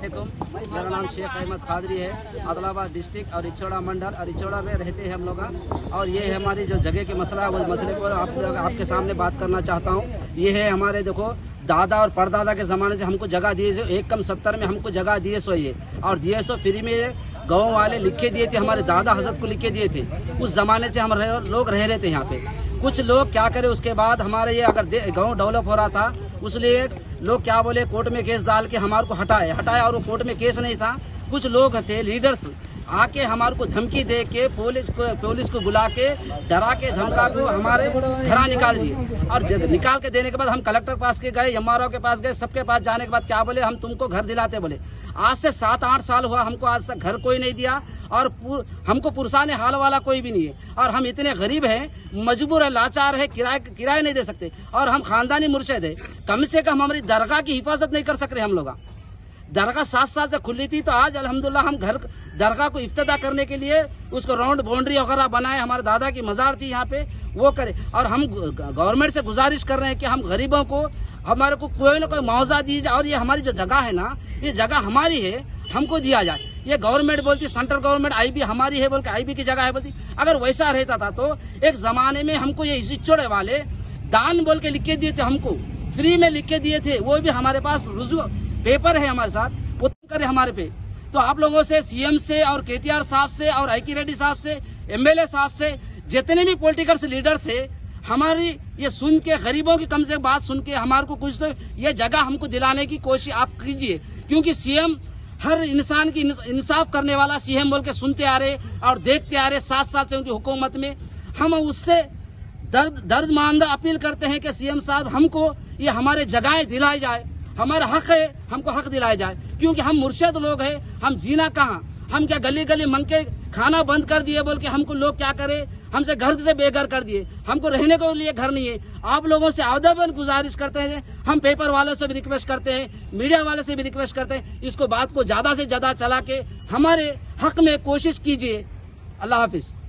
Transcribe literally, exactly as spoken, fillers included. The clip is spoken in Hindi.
मेरा नाम शेख अहमद कादरी है। आदिलाबाद डिस्ट्रिक्ट और इचौड़ा मंडल और इचौड़ा में रहते हैं हम लोग। और ये है हमारी जो जगह के मसला है, वो मसले पर आप आपके सामने बात करना चाहता हूँ। ये है हमारे देखो दादा और परदादा के ज़माने से हमको जगह दिए, जो एक कम सत्तर में हमको जगह दिए सो ये और दिए सो फ्री में गाँव वाले लिख के दिए थे, हमारे दादा हजरत को लिख के दिए थे। उस जमाने से हम रह, लोग रह रहे थे यहाँ पे। कुछ लोग क्या करे उसके बाद हमारे ये अगर गांव डेवलप हो रहा था, उसलिए लोग क्या बोले कोर्ट में केस डाल के हमारे को हटाए हटाया और वो कोर्ट में केस नहीं था। कुछ लोग थे लीडर्स आके हमारे को धमकी दे के पुलिस को पुलिस को बुला के डरा के धमका को हमारे घर निकाल दिए। और निकाल के देने के बाद हम कलेक्टर पास के गए, एम आर ओ के पास गए, सबके पास जाने के बाद क्या बोले, हम तुमको घर दिलाते बोले। आज से सात आठ साल हुआ हमको आज तक घर कोई नहीं दिया और हमको पुरसाने हाल वाला कोई भी नहीं है। और हम इतने गरीब हैं, मजबूर है, लाचार है, किराए किराए नहीं दे सकते। और हम खानदानी मुर्शिद है, कम से कम हमारी दरगाह की हिफाजत नहीं कर सक रहे हम लोग। दरगाह सात साल से खुली थी, तो आज अल्हम्दुलिल्लाह हम घर दरगाह को इफ्तिताह करने के लिए उसको राउंड बाउंड्री वगैरह बनाए। हमारे दादा की मजार थी यहाँ पे, वो करे। और हम गवर्नमेंट से गुजारिश कर रहे हैं कि हम गरीबों को हमारे को कोई ना कोई मुआवजा दीजिए। और ये हमारी जो जगह है ना, ये जगह हमारी है, हमको दिया जाए। ये गवर्नमेंट बोलती सेंट्रल गवर्नमेंट आईबी हमारी है बोल के आईबी की जगह है बोलती। अगर वैसा रहता था तो एक जमाने में हमको ये इचौड़े वाले दान बोल के लिख के दिए थे, हमको फ्री में लिख के दिए थे। वो भी हमारे पास रुजू पेपर है हमारे साथ, वो करे हमारे पे। तो आप लोगों से, सीएम से और केटीआर साहब से और आईकी रेड्डी साहब से, एमएलए साहब से, जितने भी पॉलिटिकल लीडर से हमारी ये सुन के, गरीबों की कम से बात सुन के हमारे को कुछ तो ये जगह हमको दिलाने की कोशिश आप कीजिए। क्योंकि सीएम हर इंसान की इंसाफ करने वाला सीएम बोल के सुनते आ रहे और देखते आ रहे सात साल से उनकी हुकूमत में। हम उससे दर्द दर्दमंद अपील करते हैं कि सीएम साहब हमको ये हमारे जगहें दिलाई जाए, हमारा हक है, हमको हक दिलाया जाए। क्योंकि हम मुर्शिद लोग हैं, हम जीना कहाँ, हम क्या गली गली मंग के खाना बंद कर दिए बोल के हमको लोग क्या करे, हमसे घर से बेघर कर दिए। हमको रहने के लिए घर नहीं है। आप लोगों से आदबन गुजारिश करते हैं, हम पेपर वालों से भी रिक्वेस्ट करते हैं, मीडिया वाले से भी रिक्वेस्ट करते हैं, इसको बात को ज्यादा से ज्यादा चला के हमारे हक में कोशिश कीजिए। अल्लाह हाफिज।